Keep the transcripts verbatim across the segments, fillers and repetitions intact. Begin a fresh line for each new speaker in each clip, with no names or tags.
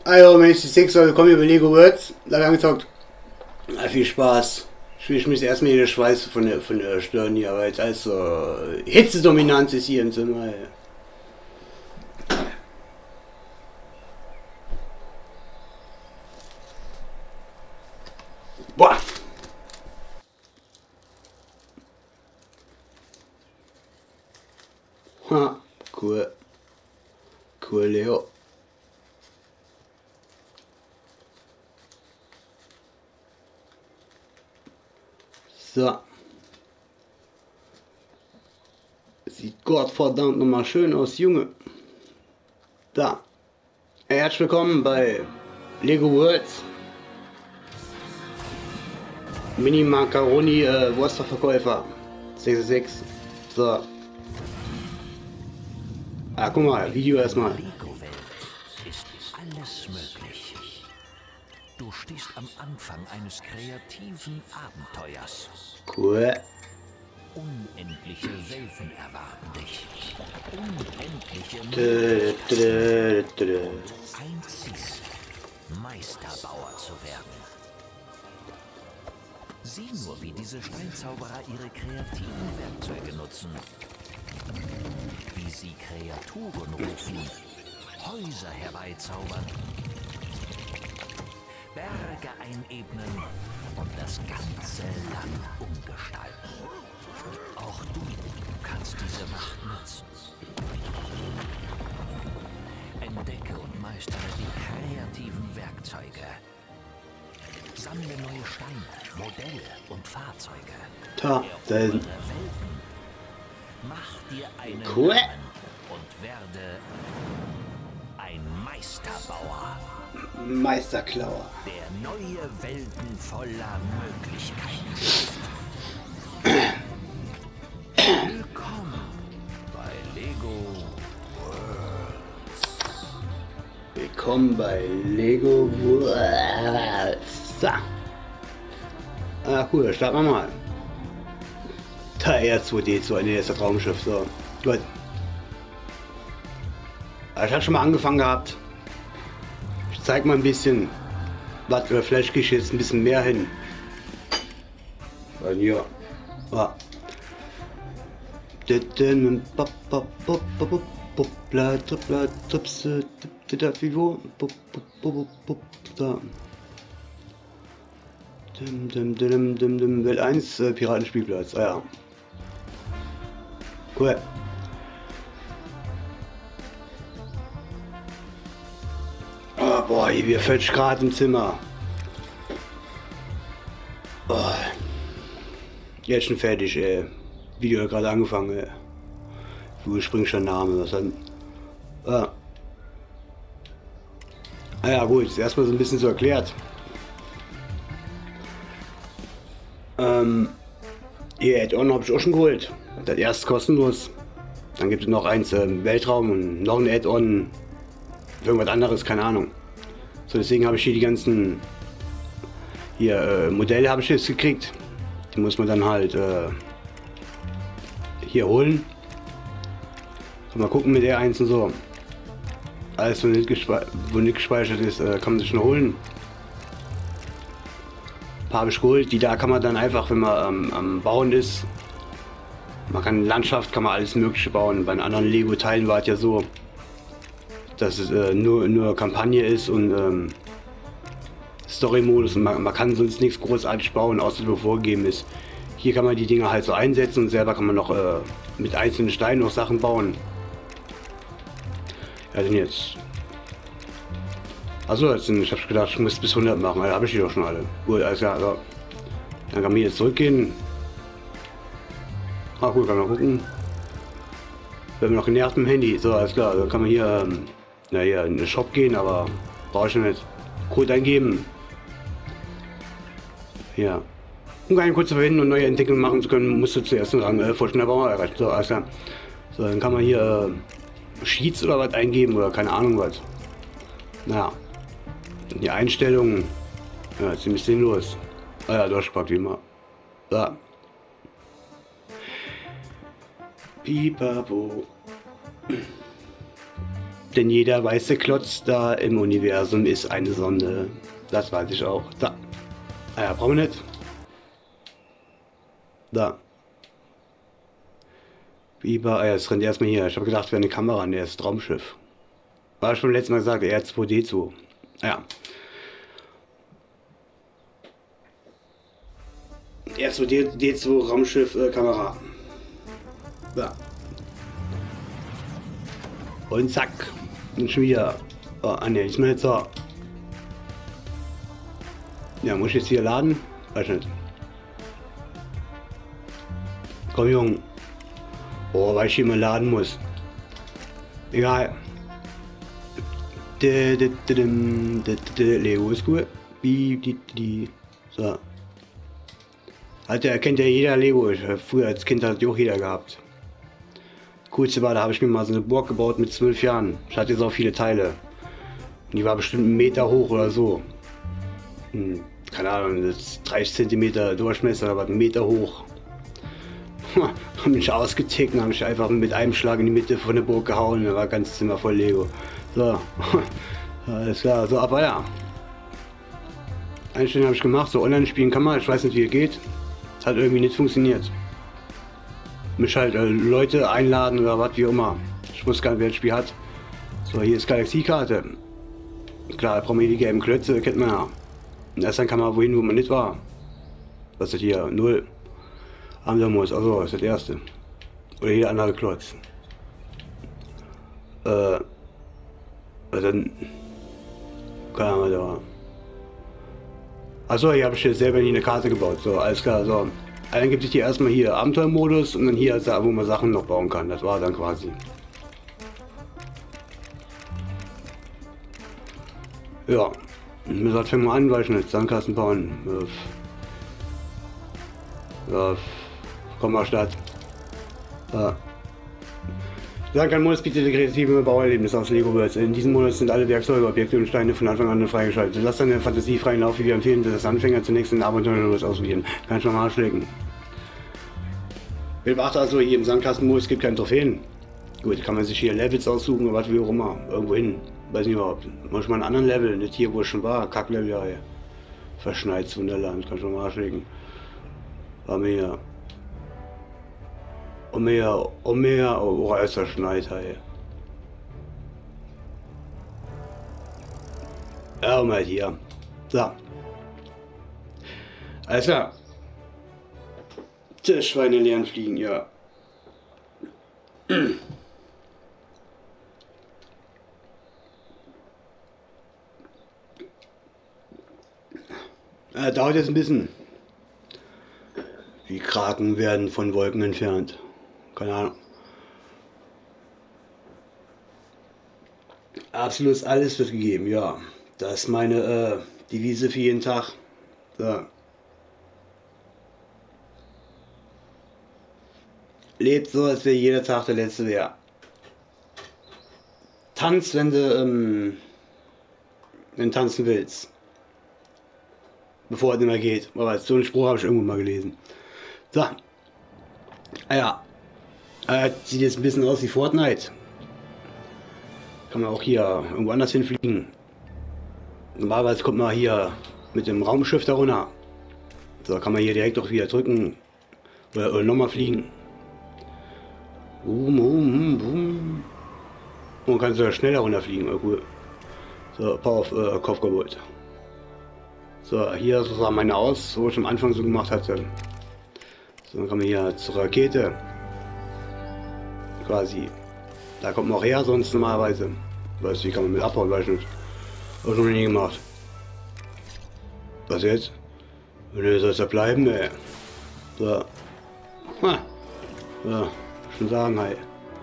Also, wenn ich die sechs Leute kommen über Lego Worlds, da habe ich angezockt. Ja, viel Spaß. Ich muss erstmal hier Schweiß von der, von der Stirn hier, weil jetzt alles so Hitzedominanz ist hier im Zimmer. Ja. Boah! Ha, cool. Cool, Leo. So. Sieht Gottverdammt nochmal schön aus, Junge. Da. Herzlich willkommen bei Lego Worlds. Mini Macaroni äh, Wurstverkäufer. sechs sechs. So. Ah, guck mal, Video erstmal.
Lego-Welt ist alles möglich. Du stehst am Anfang eines kreativen Abenteuers.
Cool.
Unendliche Welten erwarten dich. Unendliche
Dö, dö, dö.
Ein Ziel, Meisterbauer zu werden. Sieh nur, wie diese Steinzauberer ihre kreativen Werkzeuge nutzen. Wie sie Kreaturen rufen, Häuser herbeizaubern, Berge einebnen und das ganze Land umgestalten. Auch du kannst diese Macht nutzen. Entdecke und meistere die kreativen Werkzeuge. Sammle neue Steine, Modelle und Fahrzeuge.
Da, da
Erobere Welten. Mach dir einen
Cool.
Namen und werde ein Meisterbauer.
Meisterklauer.
Der neue Welten voller Möglichkeiten schafft. Willkommen bei Lego Worlds.
Willkommen bei Lego Worlds. So. Ah, cool, dann starten wir mal. Da R zwei D zwei, ne, ist das Raumschiff, so. Gut. Ich habe schon mal angefangen gehabt. Ich zeig mal ein bisschen, was, oder vielleicht gehe ich jetzt ein bisschen mehr hin. Weil hier, ja. Welt eins äh, Piratenspielplatz, ah ja. Cool. Oh, boah, hier wir fällt gerade im Zimmer. Oh. Jetzt schon fertig, ey. Video hat gerade angefangen, ey. Ursprünglicher Name, was dann. Ah. Ah ja, gut, ist erstmal so ein bisschen so erklärt. Ähm, ihr Add-on habe ich auch schon geholt. Das erste kostenlos. Dann gibt es noch eins im äh, Weltraum und noch ein Add-on. Irgendwas anderes, keine Ahnung. So, deswegen habe ich hier die ganzen hier äh, Modelle habe ich jetzt gekriegt. Die muss man dann halt äh, hier holen. So, mal gucken mit der eins und so. Alles, wo nicht, gespe wo nicht gespeichert ist, äh, kann man sich schon holen. Ein paar habe ich geholt. Die da kann man dann einfach, wenn man ähm, am Bauen ist. Man kann Landschaft, kann man alles Mögliche bauen. Bei den anderen Lego-Teilen war es ja so, dass es äh, nur, nur Kampagne ist und ähm, Story-Modus und man, man kann sonst nichts großartig bauen, außer wo vorgegeben ist. Hier kann man die Dinger halt so einsetzen und selber kann man noch äh, mit einzelnen Steinen noch Sachen bauen. Ja, denn jetzt. Also jetzt sind, ich habe gedacht, ich muss bis hundert machen, da habe ich die doch schon alle. Gut, alles klar, so. Dann kann man jetzt zurückgehen. Ah gut, kann man gucken. Wir haben noch genervt mit dem Handy, so alles klar, da kann man hier, ähm, na hier in den Shop gehen, aber brauche ich nicht. Code eingeben. Ja. Um eine kurze Verwendung und neue Entwicklungen machen zu können, musst du zuerst einen Rang äh, vor Schnellbauer erreichen. So, alles klar. So, dann kann man hier äh, Sheets oder was eingeben oder keine Ahnung was. Naja. Die Einstellungen. Ja, ziemlich sinnlos. Ah ja, durchgepackt wie immer. So. Pipapo. Denn jeder weiße Klotz da im Universum ist eine Sonne. Das weiß ich auch. Da. Ah ja, brauchen wir nicht. Da. Biber, ah ja, es rennt erstmal hier. Ich habe gedacht, es wäre eine Kamera, ne, ist Raumschiff. War schon letztes Mal gesagt, R zwei D zwei. Ja. R zwei D zwei Raumschiff äh, Kamera. Da. Und zack. Und schon wieder. Oh, ah ne, ist mir jetzt so. Ja, muss ich jetzt hier laden? Weiß nicht. Komm, Junge. Oh, weil ich hier mal laden muss. Egal. Lego ist cool. Wie die, die. So. Alter, erkennt ja jeder Lego. Ich, früher als Kind hat die auch jeder gehabt. Coolste war, da habe ich mir mal so eine Burg gebaut mit zwölf Jahren. Ich hatte jetzt auch viele Teile. Und die war bestimmt einen Meter hoch oder so. Hm, keine Ahnung, das ist dreißig Zentimeter Durchmesser, aber einen Meter hoch. Hab mich ausgetickt und habe mich einfach mit einem Schlag in die Mitte von der Burg gehauen. Da war ganz Zimmer voll Lego. So, alles klar, so, aber ja. Einstellungen habe ich gemacht, so online spielen kann man, ich weiß nicht wie es geht. Hat irgendwie nicht funktioniert. Mich halt äh, Leute einladen oder was wie immer. Ich wusste gar nicht, wer das Spiel hat. So, hier ist Galaxiekarte. Klar, brauchen wir die gelben Klötze, kennt man ja. Und erst dann kann man wohin, wo man nicht war. Was ist das hier? Null. Amdamus, also das ist das erste. Oder jeder andere Klotz. Äh. Dann. Keine Ahnung, da. Achso, hier habe ich jetzt selber nie eine Karte gebaut. So, alles klar, so. Dann gibt es hier erstmal hier Abenteuermodus und dann hier, wo man Sachen noch bauen kann. Das war dann quasi. Ja. Mir sagt, fängt mal an, weil ich nicht Sandkasten bauen. Ja. Komm mal Stadt. Ja. Sandkastenmodus bietet kreative Bauerlebnisse aus Lego Worlds. In diesem Modus sind alle Werkzeuge, Objekte und Steine von Anfang an freigeschaltet. Lass deine Fantasie freien Lauf, wie wir empfehlen, dass Anfänger zunächst den Abenteuermodus ausprobieren. Kann ich nochmal schlägen. Wir beachten also, hier im Sandkastenmodus gibt keine Trophäen. Gut, kann man sich hier Levels aussuchen oder was wie auch immer. Irgendwo hin. Weiß nicht überhaupt. Manchmal einen anderen Level, nicht hier wo ich schon war. Kacklevel ja. Verschneit's Wunderland, kann ich nochmal schlägen. War mir. Und mehr, und mehr, oh, ist verschneit, hey. Ja, mal hier. So. Alles klar. Die Schweine lernen fliegen, ja. Äh, dauert jetzt ein bisschen. Die Kraken werden von Wolken entfernt. Keine Ahnung. Absolut alles wird gegeben, ja. Das ist meine äh, Devise für jeden Tag. So. Lebt so, als wäre jeder Tag der letzte wäre. Tanz, wenn du, ähm, wenn du tanzen willst. Bevor es nicht mehr geht. Aber so einen Spruch habe ich irgendwo mal gelesen. So. Ah ja. Äh, sieht jetzt ein bisschen aus wie Fortnite. Kann man auch hier irgendwo anders hinfliegen. Normalerweise kommt man hier mit dem Raumschiff da runter. So kann man hier direkt auch wieder drücken. Oder, oder nochmal fliegen. Boom, boom, boom. Und man kann sogar schneller runterfliegen. Oh, cool. So, Power auf äh, Kopf kaputt. So, hier so sah meine aus, wo ich am Anfang so gemacht hatte. So, dann kann man hier zur Rakete. Quasi. Da kommt man auch her, sonst normalerweise. Weißt du, wie kann man mit abhauen, weiß ich nicht. Hab ich noch nie gemacht. Was jetzt? Nö, soll es ja bleiben, ey. So. Ha. So, schon sagen, halt.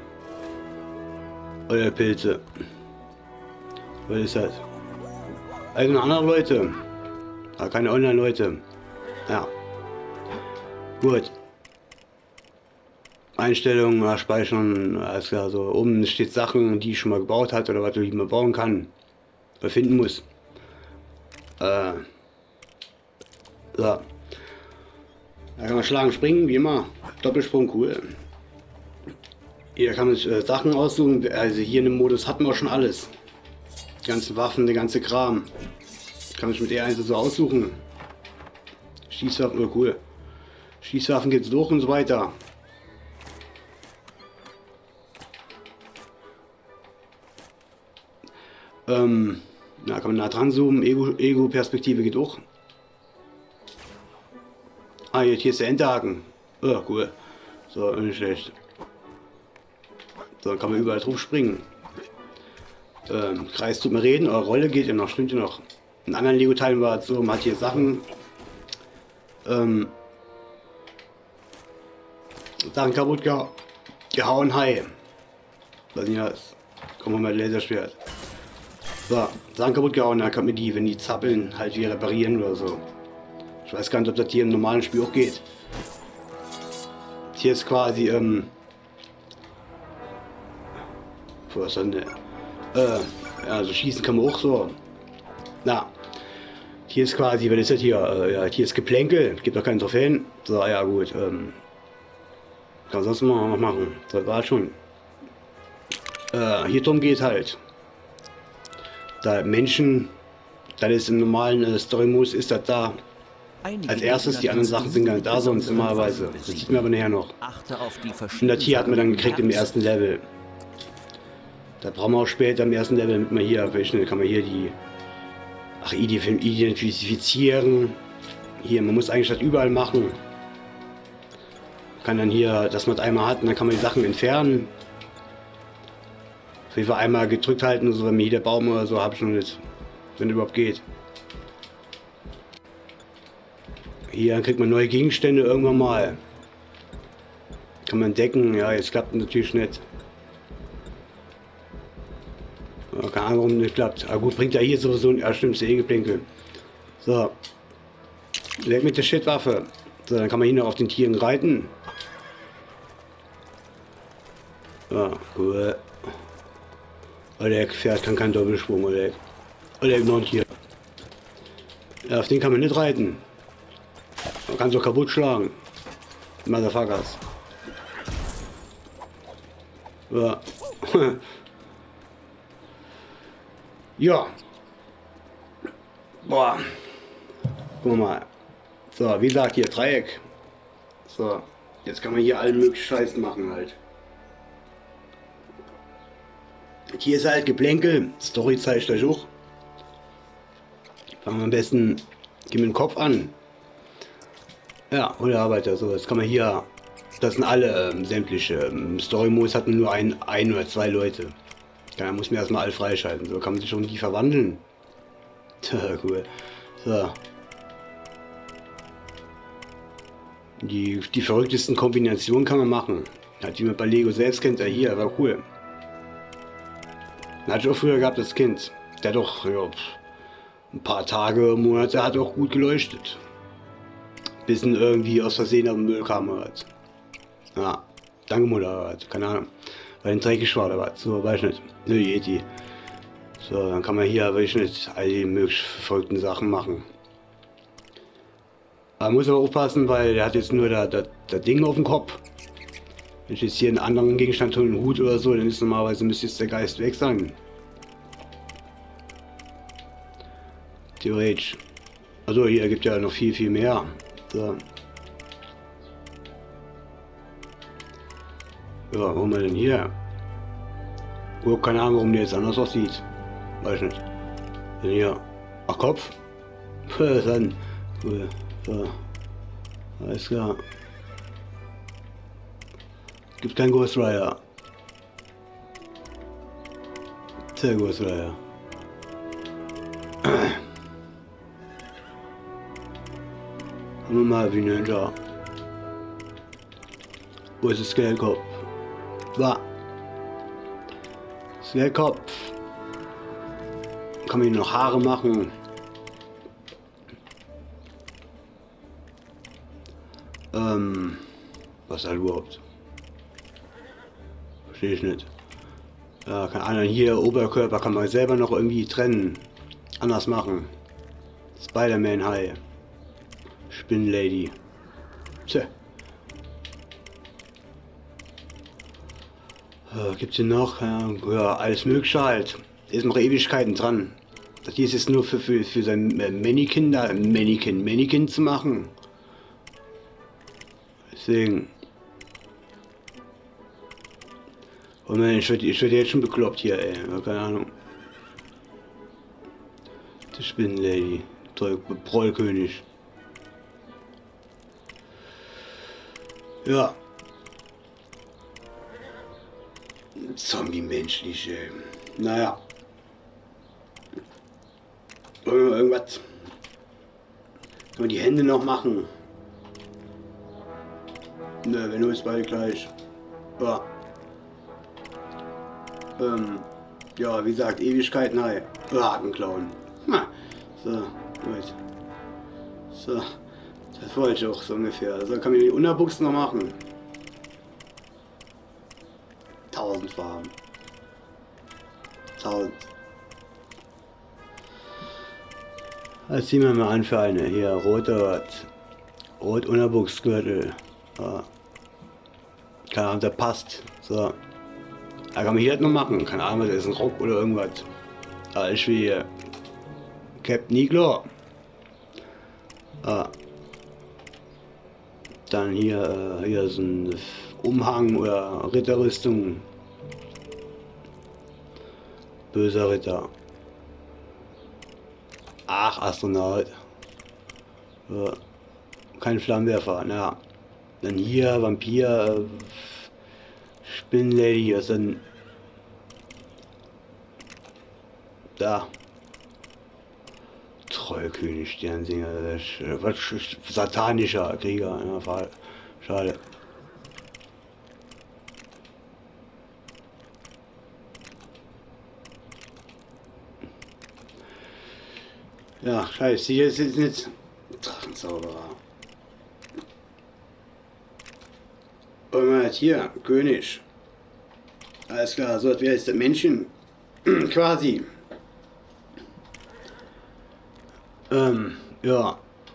Oder Pilze. Was ist das? Also andere Leute. Ja, keine Online-Leute. Ja. Gut. Einstellungen, ja, speichern, alles klar. So oben steht Sachen, die ich schon mal gebaut hat oder was ich mal bauen kann. Oder finden muss. Äh. So. Da kann man schlagen, springen, wie immer. Doppelsprung, cool. Hier kann man sich äh, Sachen aussuchen. Also hier in dem Modus hat man auch schon alles. Die ganzen Waffen, der ganze Kram. Kann man sich mit E eins so aussuchen. Schießwaffen, oh cool. Schießwaffen geht's durch und so weiter. Ähm, na, kann man nah dran zoomen. Ego-Perspektive geht auch. Ah, hier, hier ist der Enterhaken. Oh, cool. So, nicht schlecht. So, dann kann man überall drauf springen. Ähm, Kreis tut mir reden, eure Rolle geht ja noch, stimmt ja noch. In anderen Lego-Teilen war es so, man hat hier Sachen, ähm, Sachen kaputt geha gehauen, hi. Was ist das? Kommen wir mal Laserschwert. So, Sachen kaputt gehauen, dann kann man die, wenn die zappeln, halt wieder reparieren oder so. Ich weiß gar nicht, ob das hier im normalen Spiel auch geht. Hier ist quasi, ähm, was ist denn, äh, also schießen kann man auch so. Na, hier ist quasi, was ist das hier? Äh, ja, hier ist Geplänkel, gibt doch keinen Trophäen. So, ja gut, ähm, kann sonst mal machen. Das war schon. Äh, hier drum geht halt. Da Menschen, das ist im normalen äh, Story-Modus, ist das da. Als erstes, die anderen Sachen sind gar nicht da, sonst normalerweise. Das sieht man aber nachher noch. Und das hier hat man dann gekriegt im ersten Level. Da brauchen wir auch später im ersten Level, damit man hier, welche kann man hier die, ach, identifizieren. Hier, man muss eigentlich das überall machen. Kann dann hier, dass man es einmal hat, und dann kann man die Sachen entfernen. Auf jeden Fall einmal gedrückt halten, so wenn mir hier der Baum oder so, habe ich noch nicht, wenn es überhaupt geht. Hier, dann kriegt man neue Gegenstände irgendwann mal. Kann man entdecken, ja, jetzt klappt natürlich nicht. Ja, keine Ahnung, warum nicht klappt. Aber gut, bringt ja hier sowieso ein, ja, stimmt, eh Geplänkel. So. Leg mit der Shitwaffe. So, dann kann man hier noch auf den Tieren reiten. Ja, cool. Oleg fährt, kann keinen Doppelsprung, Oleg. Oleg noch ein Tier. Ja, auf den kann man nicht reiten. Man kann so kaputt schlagen. Motherfuckers. Ja. Ja. Boah. Guck mal. So, wie gesagt, hier Dreieck. So. Jetzt kann man hier alle möglichen Scheiß machen halt. Hier ist halt Geplänkel. Story zeigt euch auch. Fangen wir am besten. Gehen mit dem Kopf an. Ja, oder Arbeiter, so. Jetzt kann man hier. Das sind alle ähm, sämtliche. Ähm, Story-Modus hatten nur ein, ein oder zwei Leute. Da muss man erstmal alle freischalten. So kann man sich schon die verwandeln. Cool. So. Die, die verrücktesten Kombinationen kann man machen. Hat die man bei Lego selbst kennt, er hier, war cool. Hatte ich auch früher gehabt, das Kind. Der hat doch ja, ein paar Tage, Monate hat auch gut geleuchtet. Bis ihn irgendwie aus Versehen auf den Müll kam oder was. Ja, danke Mutter oder was, keine Ahnung. Weil ein dreckig war oder was, so weiß ich nicht. Nö, Yeti. So, dann kann man hier, weiß ich nicht, all die möglichen verrückten Sachen machen. Man muss aber aufpassen, weil der hat jetzt nur das, das, das Ding auf dem Kopf. Wenn ich jetzt hier einen anderen Gegenstand tue, einen Hut oder so, dann ist normalerweise müsste jetzt der Geist weg sein. Theoretisch. Also hier gibt ja noch viel, viel mehr. So. Ja, was haben wir denn hier? Oh, keine Ahnung, warum der jetzt anders aussieht. Weiß nicht. Denn hier. Ach, Kopf? Dann. Cool. So. Alles klar. Gibt kein Ghost Rider. Sehr Ghost Rider. Nur mal wie Ninja. Wo ist das Skellkopf? Da. Skellkopf. Kann man hier noch Haare machen? Ähm. Was halt überhaupt? Verstehe ich nicht. Ja, keine Ahnung, hier Oberkörper kann man selber noch irgendwie trennen. Anders machen. Spider-Man High. Spinnlady. Tja. Äh, gibt's hier noch? Ja, ja, alles Mögliche halt. Ist noch Ewigkeiten dran. Das hier ist jetzt nur für, für, für sein äh, Mannequin da, Mannequin, Mannequin zu machen. Deswegen. Oh man, ich werde ich werd jetzt schon bekloppt hier, ey. Ja, keine Ahnung. Die Spinnenlady. Trollkönig. Ja. Zombie-menschliche. Naja. Irgendwas. Können wir die Hände noch machen? Ne, wenn du es bald gleich. Ja. Ähm. Ja, wie gesagt, Ewigkeit, nein. Haken klauen. Ha. So, gut. So. Das wollte ich auch so ungefähr. Also kann man die Unterbuchs noch machen. Tausend Farben. Tausend. Das ziehen wir mal an für eine. Hier, roter, rot Unterbuchsgürtel. Ja. Keine Ahnung, der passt. So. Da kann man hier halt noch machen. Keine Ahnung, das ist ein Rock oder irgendwas. Alles wie hier. Captain Iglo. Ah. Dann hier, hier ist ein Umhang oder Ritterrüstung. Böser Ritter. Ach, Astronaut. Ja. Kein Flammenwerfer, na. Dann hier, Vampir, Spinnenlady, hier ist dann. Da. Trollkönig, Sternsinger, was satanischer Krieger, ja, schade. Ja, scheiße, hier ist jetzt nicht Drachenzauberer. Und man hat hier, König. Alles klar, so das wäre jetzt der Männchen. Quasi. Ähm, ja.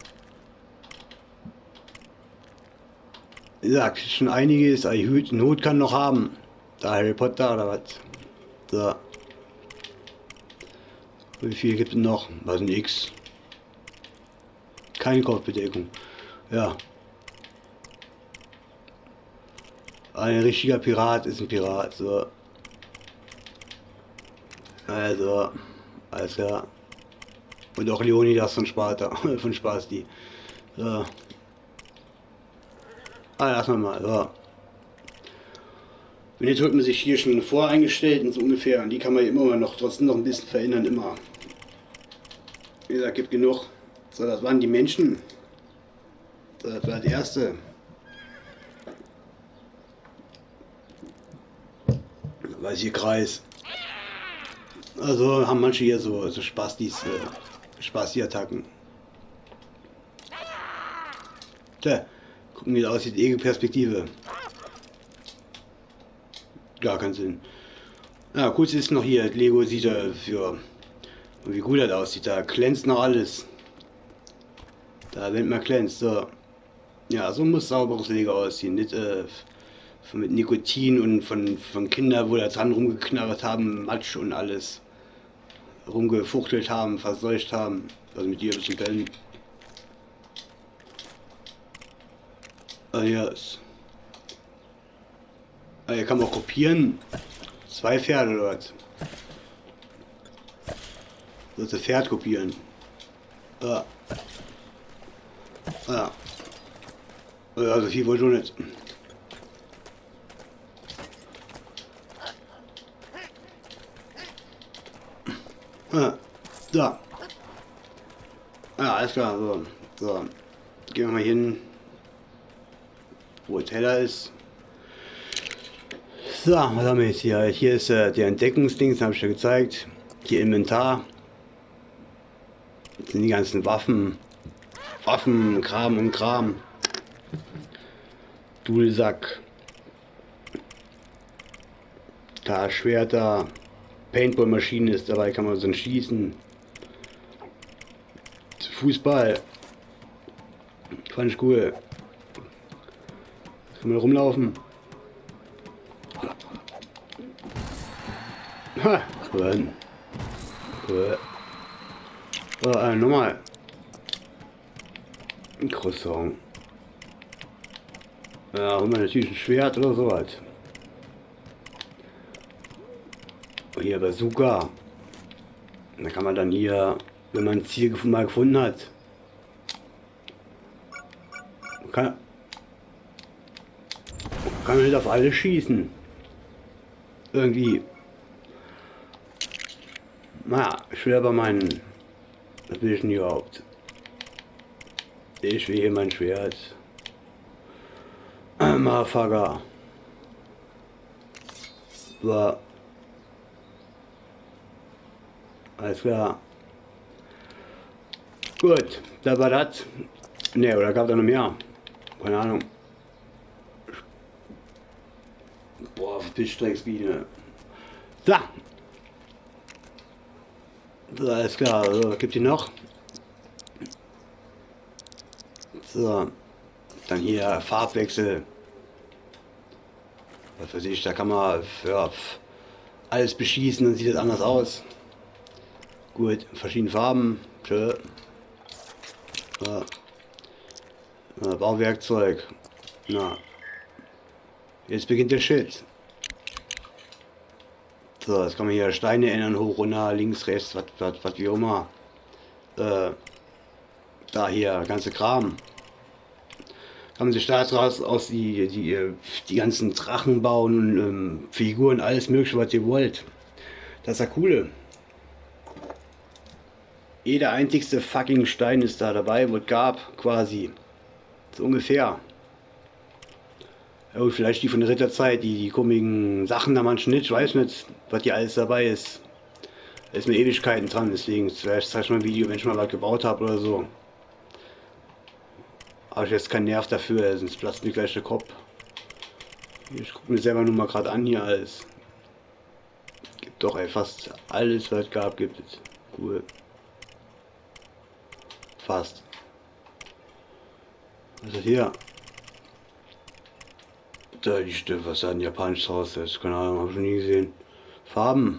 Wie gesagt, schon einiges, aber die Not kann noch haben. Da Harry Potter oder was. So. Wie viel gibt es noch? Was ein X? Keine Kopfbedeckung. Ja. Ein richtiger Pirat ist ein Pirat. So. Also. Alles klar. Und auch Leonidas von Sparta. Von Spasti. So. Ah, lassen wir mal. So. Und jetzt hat man sich hier schon voreingestellt und so ungefähr. Und die kann man ja immer noch trotzdem noch ein bisschen verändern. Immer. Wie gesagt, gibt genug. So, das waren die Menschen. So, das war das erste. Weiß hier Kreis. Also haben manche hier so, so Spastis, äh, Spasti-Attacken. Tja, gucken wie das aussieht, Ego-Perspektive. Gar keinen Sinn. Ja, kurz ist noch hier, Lego sieht er für, wie gut das aussieht, da glänzt noch alles. Da nennt man glänzt, so. Ja, so muss sauberes Lego aussehen, nicht äh, mit Nikotin und von, von Kindern, wo da dran rumgeknabbert haben, Matsch und alles. Rumgefuchtelt haben, verseucht haben. Also mit dir ein bisschen bellen. Ah ja, yes. Ah, hier kann man auch kopieren. Zwei Pferde oder was? Das ist Pferd kopieren. Ah. Ah. Also viel wohl schon nicht. Ah. Da. Ah, alles klar. So. So. Gehen wir mal hin. Wo der Teller ist. So, was haben wir jetzt hier? Hier ist äh, der Entdeckungsdings, habe ich ja gezeigt. Hier Inventar. Das sind die ganzen Waffen. Waffen, Kram und Kram. Dudelsack. Da Schwerter. Paintball-Maschine ist dabei, kann man so schießen. Fußball. Fand ich cool. Kann man rumlaufen. Ha, cool. Cool. So, äh, nochmal. Ein Croissant. Ja, haben wir natürlich ein Schwert oder so halt. Und hier Bazooka. Da kann man dann hier, wenn man ein Ziel mal gefunden hat, kann, kann man nicht auf alle schießen. Irgendwie. Naja, ich will aber meinen. Was will ich denn überhaupt? Ich will hier mein Schwert. Motherfucker. So. Alles klar. Gut, da war das. Ne, oder gab es noch mehr? Keine Ahnung. Boah, Fischdrecksbiene. So. So, alles klar. So, was gibt die noch? So. Dann hier Farbwechsel. Was weiß ich, da kann man für alles beschießen und sieht das anders aus. Gut, verschiedene Farben. Schön. So. Ja, Bauwerkzeug. Na. Jetzt beginnt der Shit. So, jetzt kann man hier Steine ändern, hoch, runter, links, rechts, was, was, was wie immer. Äh, da hier, ganze Kram. Kann man sich da draus aus die, die, die ganzen Drachen bauen, ähm, Figuren, alles mögliche, was ihr wollt. Das ist ja coole. Jeder einzigste fucking Stein ist da dabei, wo es gab, quasi. So ungefähr. Ja, vielleicht die von der Ritterzeit, die, die komischen Sachen da manchen nicht, ich weiß nicht, was hier alles dabei ist. Da ist mir Ewigkeiten dran, deswegen vielleicht zeige ich mal ein Video, wenn ich mal was gebaut habe oder so. Habe ich jetzt keinen Nerv dafür, sonst platzt mir gleich der Kopf. Ich gucke mir selber nur mal gerade an hier alles. Gibt doch ey, fast alles, was es gab, gibt es. Cool. Fast. Was ist hier? Da die Stimme, was da ein japanisches Haus ist. Keine Ahnung, habe ich noch nie gesehen. Farben.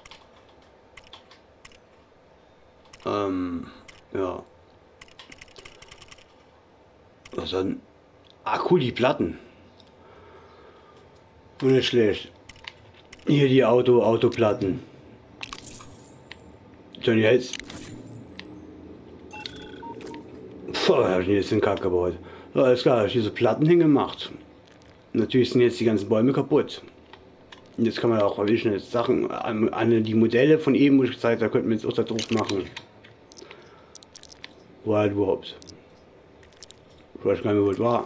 Ähm, ja. Was dann? Ah, cool, die Platten. Nicht schlecht. Hier die Auto, Autoplatten. Dann jetzt. Boah, habe ich jetzt den Kack gebaut. So, alles klar, habe ich diese Platten hingemacht. Natürlich sind jetzt die ganzen Bäume kaputt. Und jetzt kann man auch, wie schnell Sachen, an, an die Modelle von eben, wo ich gezeigt habe, da könnten wir jetzt auch da drauf machen. Wo halt überhaupt. Ich weiß gar nicht mehr, wo es war.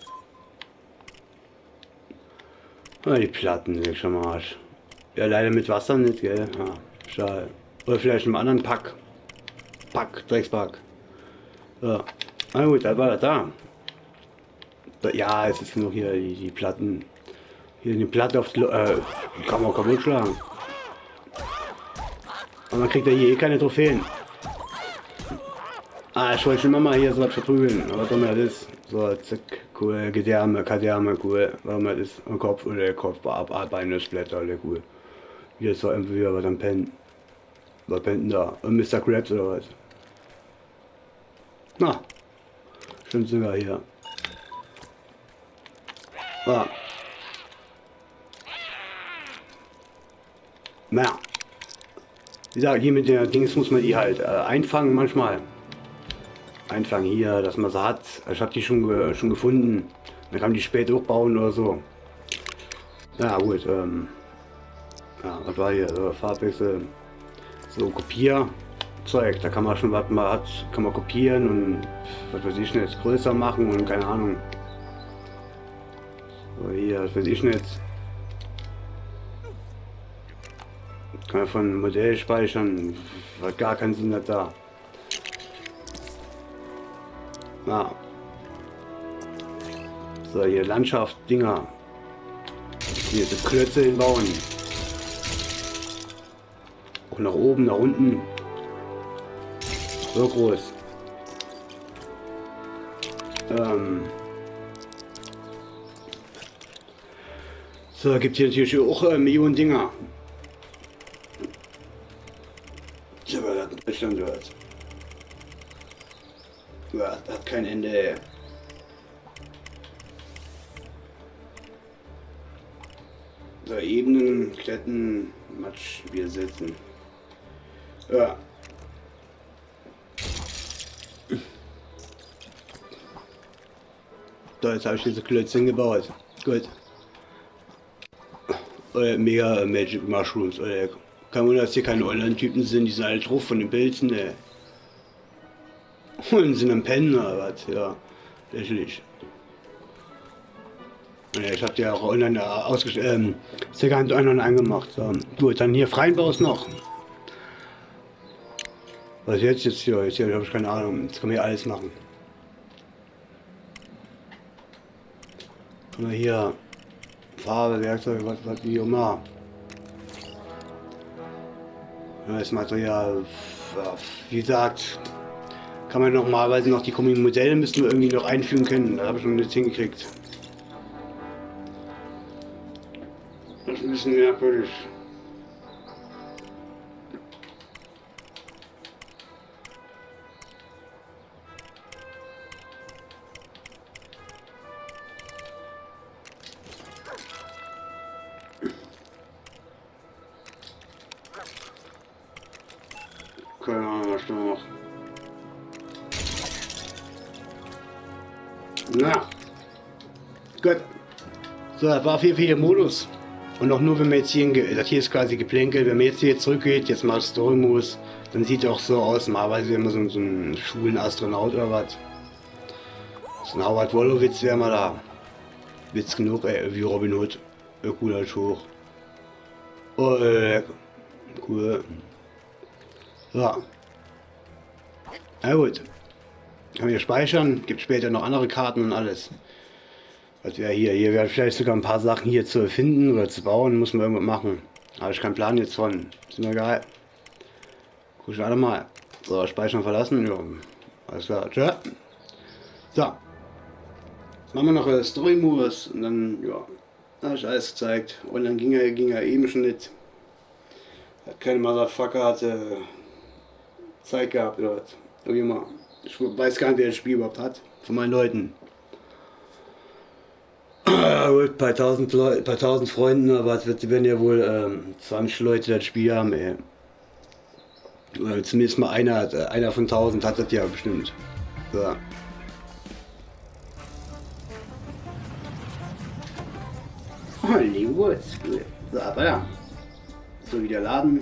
Ah, die Platten, leg schon mal Arsch. Ja, leider mit Wasser nicht, gell? Ja, schade. Oder vielleicht einem anderen Pack. Pack, Dreckspack. So. Na gut, da war das da. Ja, es ist nur hier die, die Platten. Hier die Platte auf die, äh, kann man kaputt schlagen. Aber man kriegt ja hier eh keine Trophäen. Ah, ich wollte schon mal hier so was verprügeln, aber doch mal das. So, zack, cool, Gedärme, Kadärme, cool. Warum das ist am Kopf oder der Kopf, Beine, Splatter, alle cool. Hier ist doch irgendwie wieder was am Pennen. Was pennt denn da? Und Mister Krabs oder was? Na, stimmt sogar hier. Ah. Naja. Wie gesagt, hier mit der Dings muss man die halt äh, einfangen manchmal. Einfangen hier, dass man sie hat. Ich habe die schon, ge schon gefunden. Dann kann man die später hochbauen oder so. Ja gut, ähm. Ja, was war hier? So, Farbwechsel. So, Kopierzeug. Da kann man schon, was man hat, kann man kopieren und was weiß ich nicht, größer machen und keine Ahnung. So, hier, was weiß ich nicht. Kann man von Modell speichern. Hat gar keinen Sinn hat da. Ah. So, hier Landschaft, Dinger. Hier das Klötze hinbauen. Auch nach oben, nach unten. So groß. Ähm. So, gibt hier natürlich auch äh, Millionen Dinger. Bestimmt wird. Ja, hat kein Ende. So, Ebenen, Kletten, Matsch, wir setzen. Ja. So, jetzt habe ich diese Klötzchen gebaut. Gut. Oder mega äh, Magic Mushrooms. Oder kein Wunder, dass hier keine Online-Typen sind, die sind alle drauf von den Pilzen, ey. Und sind am Pennen oder was? Ja, lächerlich. Ja, ich hab die auch online ausgestellt, ähm, circa online angemacht. So. Gut, dann hier freien Baus noch. Was jetzt jetzt hier? Jetzt hier habe ich keine Ahnung. Jetzt kann man hier alles machen. Kann man hier Farbe, Werkzeuge, was, was wie immer. Das Material, wie gesagt, kann man normalerweise noch die kommenden Modelle müssen wir irgendwie noch einfügen können. Da habe ich noch nicht hingekriegt. Das ist ein bisschen merkwürdig. Keine Ahnung, was da noch. Na. Gut. So, das war viel, viel Modus. Und auch nur, wenn man jetzt hier, in, das hier ist quasi Geplänkel, wenn man jetzt hier zurückgeht, jetzt mal Story-Modus, dann sieht er auch so aus, normalerweise wäre man so, so ein schwulen Astronaut oder was. So ein Howard Wolowitz wäre mal da. Witz genug, ey, wie Robin Hood. Ja, cool als hoch. Oh, äh, cool. So. Na gut. Kann man hier speichern, gibt später noch andere Karten und alles. Was wäre hier? Hier wäre vielleicht sogar ein paar Sachen hier zu erfinden oder zu bauen, muss man irgendwas machen. Habe ich keinen Plan jetzt von. Ist mir egal. Guck ich alle mal. So, speichern verlassen. Ja. Alles klar. Tschö. So. Jetzt machen wir noch eine Story-Modus und dann, ja. Habe ich alles gezeigt. Und dann ging er, ging er eben schon nicht. Hat keine Motherfucker hatte Zeit gehabt oder was. Wie immer. Ich weiß gar nicht, wer das Spiel überhaupt hat. Von meinen Leuten. Gut, bei tausend Leute, bei tausend Freunden, aber es wird, werden ja wohl ähm, zwanzig Leute das Spiel haben, ey. Oder zumindest mal einer, einer von tausend hat das ja bestimmt. So. Hollywood, cool. So, aber ja. So, wieder laden.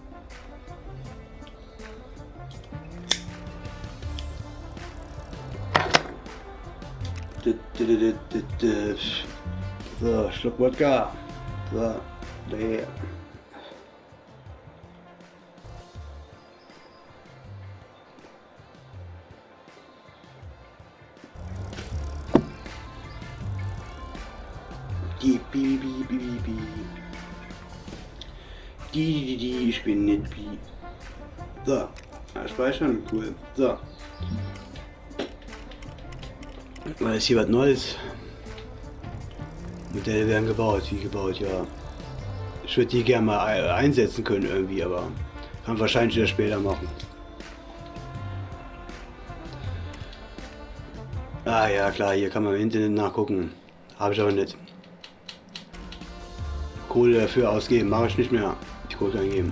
So, Schluck Wodka. So, daher. Die, bi, bi, bi, bi, bi. Die, die, die, ich bin nicht bi. So, ja, speichern, cool. So. Weil ist hier was Neues. Modelle werden gebaut, wie gebaut, ja. Ich würde die gerne mal einsetzen können irgendwie, aber kann wahrscheinlich wieder später machen. Ah ja, klar, hier kann man im Internet nachgucken. Habe ich aber nicht. Kohle dafür ausgeben, mache ich nicht mehr. Die Kohle eingeben.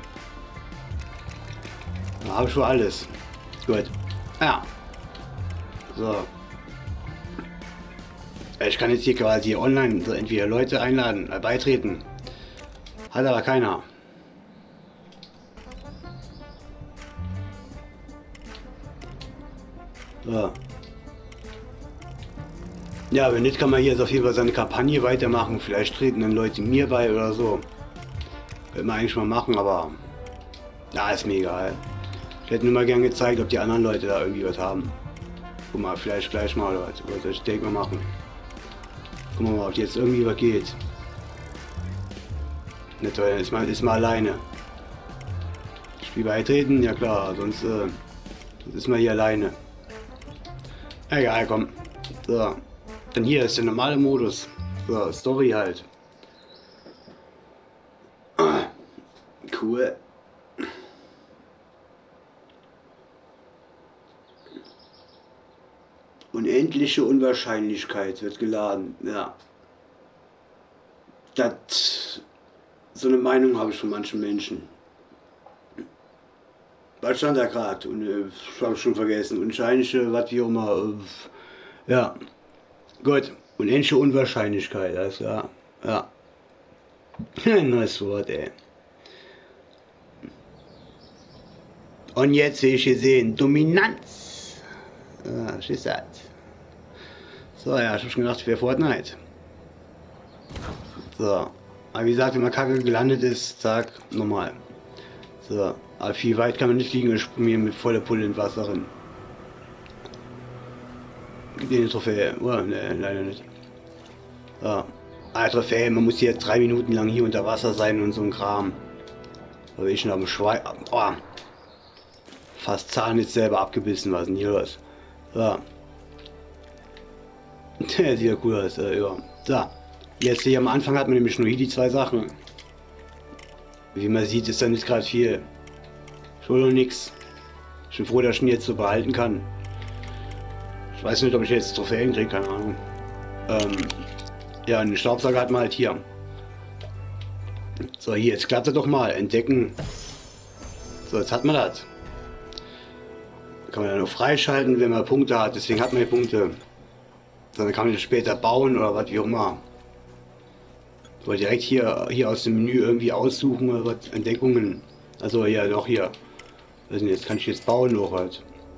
Da habe ich schon alles. Gut. Ja. So. Ich kann jetzt hier quasi online so entweder Leute einladen, äh, beitreten. Hat aber keiner. So. Ja, wenn nicht, kann man hier jetzt auf jeden Fall seine Kampagne weitermachen. Vielleicht treten dann Leute mir bei oder so. Könnte man eigentlich mal machen, aber ja, ist mir egal. Ich hätte nur mal gern gezeigt, ob die anderen Leute da irgendwie was haben. Guck mal, vielleicht gleich mal oder was. Oder soll ich denke mal machen. Gucken wir mal, ob jetzt irgendwie was geht. Nicht toll, ist mal, ist mal alleine. Spiel beitreten, ja klar, sonst äh, ist man hier alleine. Egal, komm. So. Dann hier ist der normale Modus. So, Story halt. Ah, cool. Unendliche Unwahrscheinlichkeit wird geladen. Ja. Das, so eine Meinung habe ich von manchen Menschen. Was stand da gerade? Und äh, ich habe schon vergessen. Unwahrscheinliche, was wie auch immer. Äh, ja. Gut. Unendliche Unwahrscheinlichkeit. Also, ja. Ja. Ein neues Wort, ey. Und jetzt will ich hier sehen. Dominanz. Ah, was ist das? So, ja, ich hab schon gedacht, ich wäre Fortnite. So. Aber wie gesagt, wenn man kacke gelandet ist, zack, normal. So. Aber viel weit kann man nicht liegen und springen hier mit voller Pulle in Wasser rein. Gibt hier eine Trophäe? Oh, ne, leider nicht. So. Ah, Trophäe, man muss hier drei Minuten lang hier unter Wasser sein und so ein Kram. Aber ich schon am Schwein. Oh. Fast Zahn jetzt selber abgebissen, was ist denn hier los? So. Der sieht ja cool aus, äh, ja. So. Jetzt hier am Anfang hat man nämlich nur hier die zwei Sachen. Wie man sieht, ist da nicht gerade viel. Schon noch nix. Ich bin froh, dass ich ihn jetzt so behalten kann. Ich weiß nicht, ob ich jetzt Trophäen kriege, keine Ahnung. Ähm, ja, einen Staubsauger hat man halt hier. So, hier, jetzt klappt er doch mal. Entdecken. So, jetzt hat man das. Kann man ja noch freischalten, wenn man Punkte hat. Deswegen hat man die Punkte. Dann kann man das später bauen oder was wie auch immer. So, direkt hier, hier aus dem Menü irgendwie aussuchen oder was. Entdeckungen. Also ja, doch hier. Also jetzt kann ich jetzt bauen noch halt.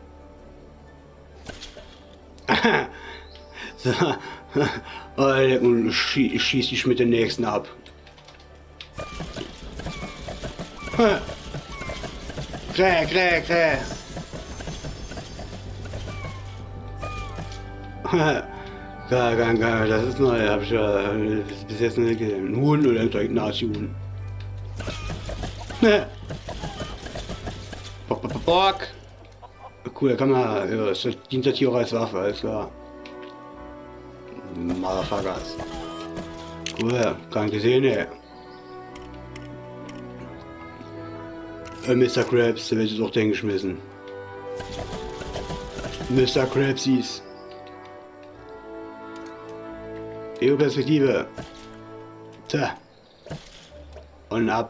So. Und schie schieß ich mit den nächsten ab. Kräh, kräh, kräh. Gar, gar, gar, das ist neu, hab ich ja bis jetzt nicht gesehen. Ein Huhn oder ein Nazi-Huhn. Bock, bock, bock. Cool, da kann man, ja, das dient das hier auch als Waffe, alles klar. Motherfuckers. Cool, kann gesehen, ey. Äh, Mister Krabs, der wird jetzt auch den geschmissen. Mister Krabsies. Ego-Perspektive. Tja. Und ab.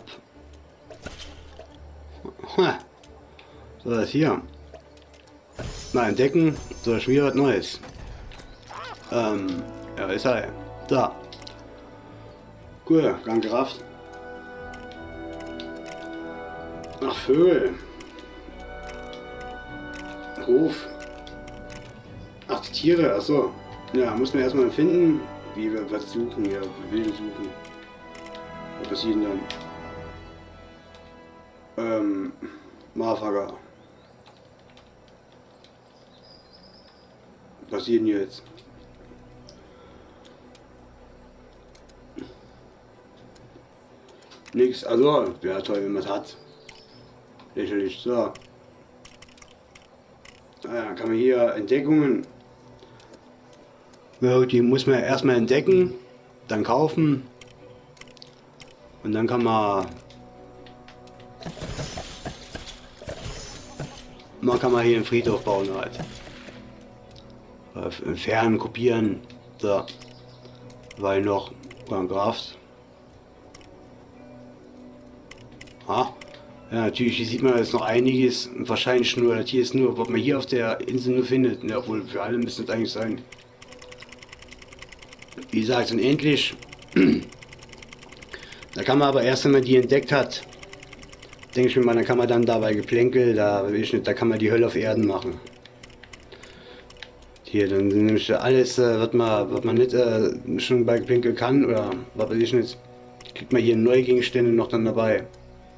So, das hier. Mal entdecken. So, schon wieder was Neues. Ähm, ja, ist er. Da. Cool, ganz gerafft. Ach, Vögel. Hof. Ach, die Tiere, achso. Ja, muss man erstmal finden, wie wir was suchen, ja, Willen suchen. Was passiert denn dann? Ähm, Motherfucker. Was passiert denn jetzt? Nix, also, wäre toll, wenn man es hat. Lächerlich, so. Naja, kann man hier Entdeckungen. Ja, die muss man erstmal entdecken, dann kaufen und dann kann man man kann man hier einen Friedhof bauen halt. Entfernen, kopieren, so, weil noch Kraft. Ah, ja, natürlich, hier sieht man jetzt noch einiges, wahrscheinlich nur, das hier ist nur, was man hier auf der Insel nur findet, ja, obwohl für alle müssen es eigentlich sein. Wie gesagt, unendlich. Da kann man aber erst, wenn man die entdeckt hat, denke ich mir mal, dann kann man dann dabei Geplänkel, da will ich nicht, da kann man die Hölle auf Erden machen. Hier, dann nämlich alles, äh, was man, was man nicht äh, schon bei Geplänkel kann, oder was weiß ich nicht, kriegt man hier neue Gegenstände noch dann dabei.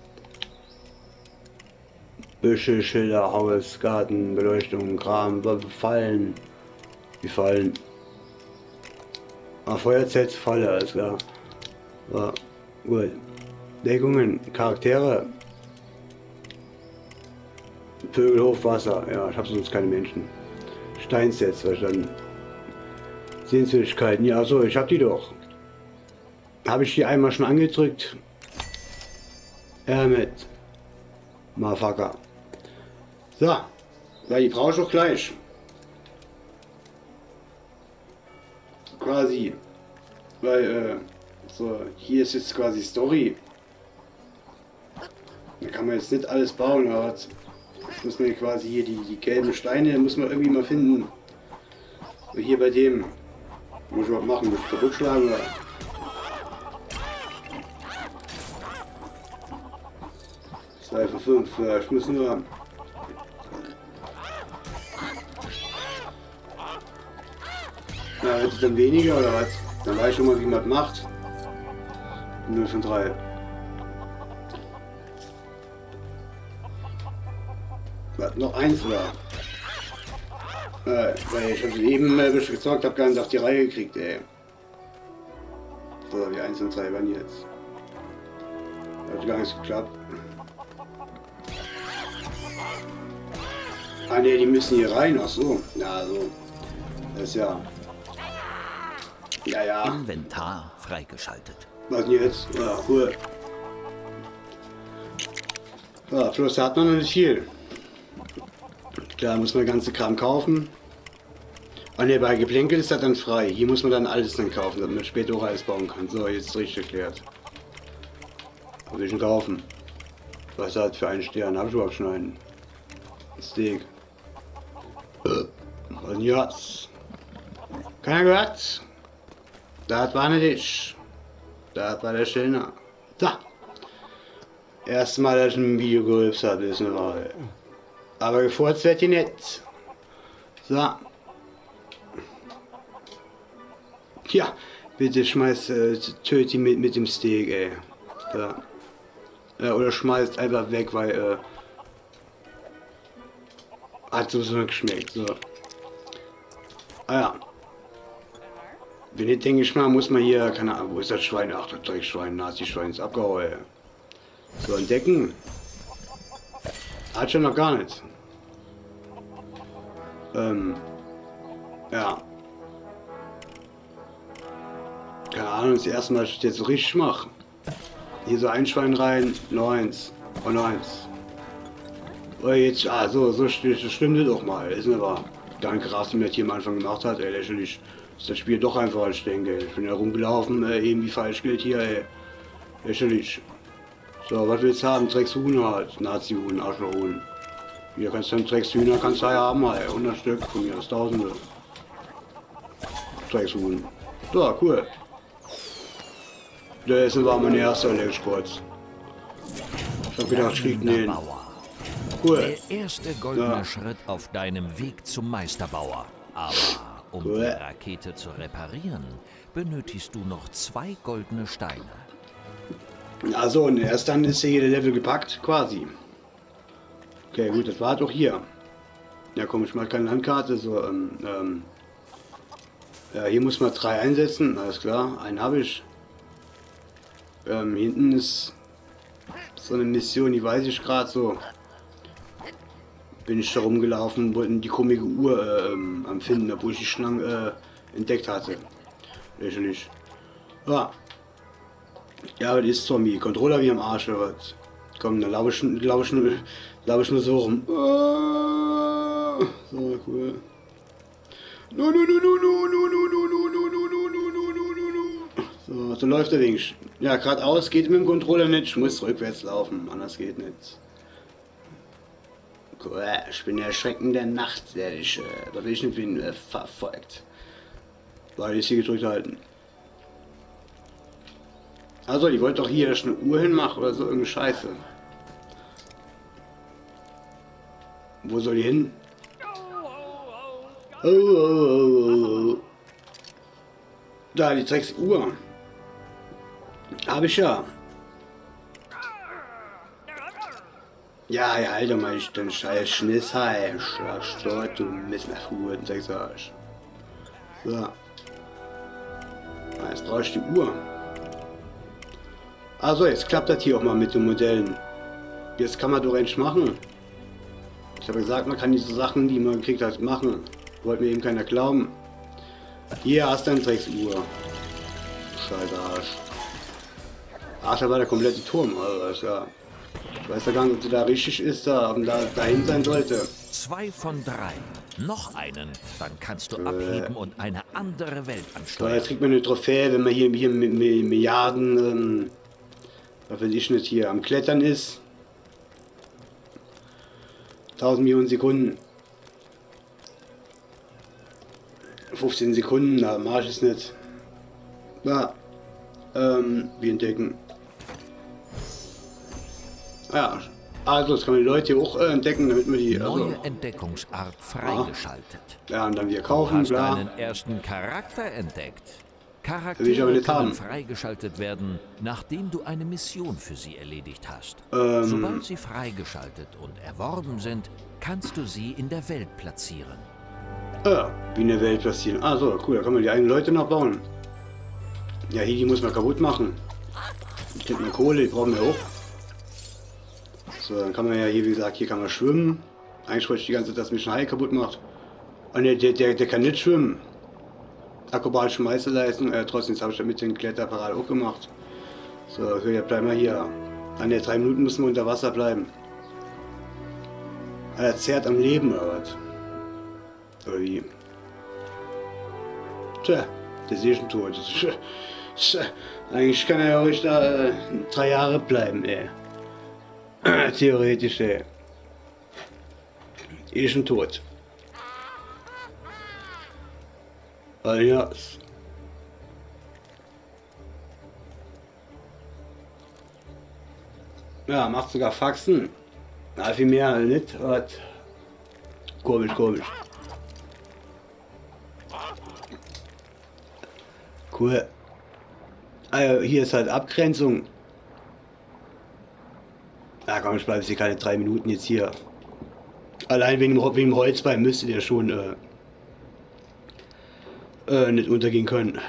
Büsche, Schilder, Haus, Garten, Beleuchtung, Kram, Fallen. Die Fallen. Ah, Feuerzelt, Falle, alles klar. So, gut. Deckungen, Charaktere. Vögel, Hochwasser. Ja, ich habe sonst keine Menschen. Steinsets, verstanden. Sehenswürdigkeiten. Ja, so, ich habe die doch. Habe ich die einmal schon angedrückt? Ja, mit. Motherfucker. So, weil die brauche ich auch gleich. quasi. Weil, äh, so, hier ist jetzt quasi Story. Da kann man jetzt nicht alles bauen, aber jetzt muss man quasi hier die, die gelben Steine, muss man irgendwie mal finden. Und hier bei dem, muss ich was machen, muss ich kaputt schlagen oder? zwei von fünf, ja, ich muss nur... Ja, jetzt dann weniger oder was? Dann weiß ich schon mal, wie man das macht. null von drei. Was, noch eins oder? Äh, weil ich schon eben äh, gezockt habe, gar nicht auf die Reihe gekriegt, ey. So, die eins und drei waren jetzt. Hat gar nichts geklappt. Ah ne, die müssen hier rein, ach so. Ja, so. Das ist ja. Ja, ja.
Inventar freigeschaltet.
Was denn jetzt? Ja, cool. Ja, Fluss hat man noch nicht viel. Klar, muss man ganze Kram kaufen. Ah ne, bei Geplänkel ist das dann frei. Hier muss man dann alles dann kaufen, damit man später auch alles bauen kann. So, jetzt ist richtig erklärt. Was will ich denn kaufen? Was hat für einen Stern? Hab ich überhaupt schon einen? Steak. Und jetzt. Keiner gehört? Das war nicht. Das war der Schillner. Da. Erstmal, dass ich ein Video geholfen habe, ist eine Wahl. Aber gefurzt wird die nicht. So. Ja, bitte schmeiß, äh, töte die mit, mit dem Steak, ey. Da. Äh, oder schmeißt einfach weg, weil, äh, hat so so geschmeckt, so. Ah ja. Wenn ich denke ich mal, muss man hier, keine Ahnung, wo ist das Schwein? Ach, das Dreckschwein, Nazi-Schwein ist abgehauen, ey. So, entdecken. Hat schon noch gar nicht. Ähm. Ja. Keine Ahnung, das erste Mal, dass ich das jetzt so richtig mache. Hier so ein Schwein rein, noch eins. Und noch eins. Oh, jetzt, ah, so, so stimmt das doch mal. Ist nicht wahr. Danke, Rast, die mir das hier am Anfang gemacht hat, ey, lächerlich. Ist das Spiel doch einfach, als ich denke, ey. Ich bin ja rumgelaufen, äh, irgendwie falsch gilt hier, ey. Lächerlich. So, was willst du haben? Dreckshuhn halt. Nazi-Huhn, Arschlochhuhn. Hier kannst du einen Dreckshühner, kannst du ja haben, ey. hundert Stück, von mir aus Tausende. Dreckshuhn. So, cool. Das war mein erster Elektrosport. Ich hab gedacht, schlägt den. Cool.
Der erste goldene
Ja.
Schritt auf deinem Weg zum Meisterbauer. Aber um
Cool.
die Rakete zu reparieren, benötigst du noch zwei goldene Steine.
Also, und erst dann ist hier der Level gepackt, quasi. Okay, gut, das war doch hier. Ja, komm, ich mal keine Landkarte, so, ähm, ähm. Ja, hier muss man drei einsetzen, alles klar, einen habe ich. Ähm, hinten ist so eine Mission, die weiß ich gerade so. Bin ich da rumgelaufen, wollten die komische Uhr äh, ähm, am Finden, obwohl ich die Schlange äh, entdeckt hatte. Lächerlich. Ja. Ja, das ist Zombie. Controller wie am Arsch oder was? Komm, dann laufe ich, lauf ich, nur, lauf ich nur so rum. Ah, so, cool. No, no, no, no, no, no, no, no, no, no, no, no, no, no, no, no. So, so läuft der Ding. Ja, geradeaus geht mit dem Controller nicht. Ich muss rückwärts laufen, anders geht nicht. Cool, ich bin der Schrecken der Nacht, der ich, äh, da will ich nicht bin, äh, verfolgt. Weil ich hier gedrückt halten. Also, ich wollte doch hier eine Uhr hinmachen oder so, irgendeine Scheiße. Wo soll die hin? Oh, oh, oh, oh. Da, die Drecksuhr. Hab ich ja. Ja, ja, Alter, mal ich den scheiß Schnissheim. Stort, du Missnachhuren, sechs Arsch. So. Jetzt brauche ich die Uhr. Also, jetzt klappt das hier auch mal mit den Modellen. Jetzt kann man doch endlich machen. Ich habe gesagt, man kann diese Sachen, die man gekriegt hat, machen. Wollte mir eben keiner glauben. Hier hast du eine Drecksuhr. Scheiße Arsch. Ach, da war der komplette Turm. Also, das ist ja. Ich weiß ja gar nicht, ob der da richtig ist, da, ob da dahin sein sollte.
Zwei von drei. Noch einen, dann kannst du abheben und eine andere Welt ansteuern.
So, jetzt kriegt man eine Trophäe, wenn man hier, hier mit, mit Milliarden, ähm, was weiß ich nicht, hier am Klettern ist. tausend Millionen Sekunden. fünfzehn Sekunden, na, Marsch ist nicht. Ja, ähm, wir entdecken. Ja, also das kann man die Leute hier auch äh, entdecken, damit man die... Also,
neue Entdeckungsart freigeschaltet.
ja, und dann wieder
Du
kaufen,
hast
bla.
deinen ersten Charakter entdeckt.
Will ich aber
Charaktere
nicht
können
haben.
freigeschaltet werden, nachdem du eine Mission für sie erledigt hast.
Ähm.
Sobald sie freigeschaltet und erworben sind, kannst du sie in der Welt platzieren.
Ja, wie in der Welt passieren. Ah so, cool, da kann man die eigenen Leute noch bauen. Ja, hier, die muss man kaputt machen. Ich krieg mal Kohle, die brauchen wir auch. So, dann kann man ja hier, wie gesagt, hier kann man schwimmen. Eigentlich wollte ich die ganze Zeit, dass mich ein Hai kaputt macht. Ah ne, der, der, der kann nicht schwimmen. Akrobatische Meisterleistung, äh, trotzdem habe ich das mit dem Kletterapparat auch gemacht. So, okay, ja, bleiben wir hier. An der drei Minuten müssen wir unter Wasser bleiben. Ah, er zerrt am Leben, oder was? Oder wie? Tja, der ist eh schon tot. Tja, eigentlich kann er ja ruhig da äh, drei Jahre bleiben, ey. Theoretisch, ey. Eh schon tot. Ja. Ja, macht sogar Faxen. Na, viel mehr nicht. Was? Komisch, komisch. Cool. Also hier ist halt Abgrenzung. Na komm, ich bleibe hier keine drei Minuten jetzt hier. Allein wegen dem, wegen dem Holzbein müsste der schon äh, äh, nicht untergehen können.